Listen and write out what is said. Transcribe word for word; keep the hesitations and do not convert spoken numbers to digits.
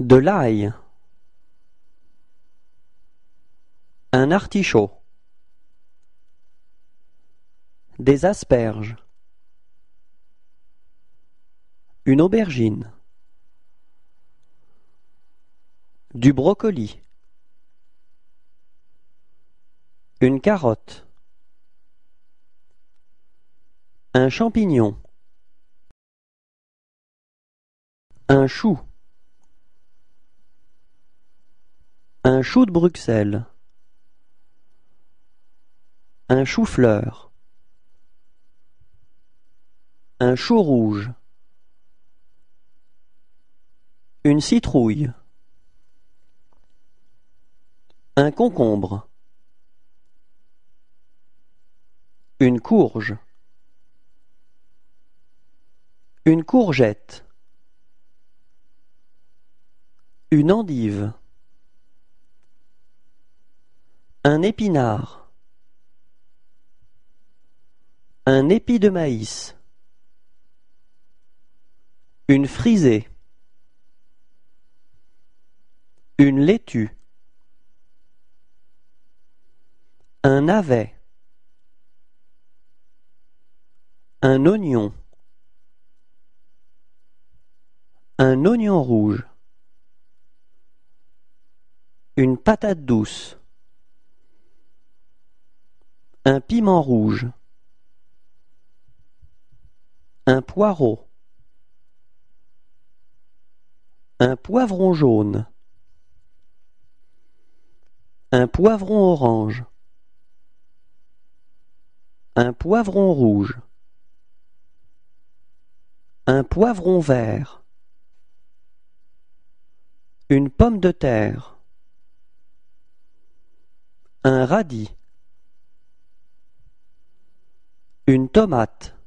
De l'ail. Un artichaut. Des asperges. Une aubergine. Du brocoli. Une carotte. Un champignon. Un chou. Un chou de Bruxelles. Un chou-fleur. Un chou rouge. Une citrouille. Un concombre. Une courge. Une courgette. Une endive. Un épinard. Un épi de maïs. Une frisée. Une laitue. Un navet. Un oignon. Un oignon rouge. Une patate douce. Un piment rouge. Un poireau. Un poivron jaune. Un poivron orange. Un poivron rouge. Un poivron vert. Une pomme de terre. Un radis. Une tomate.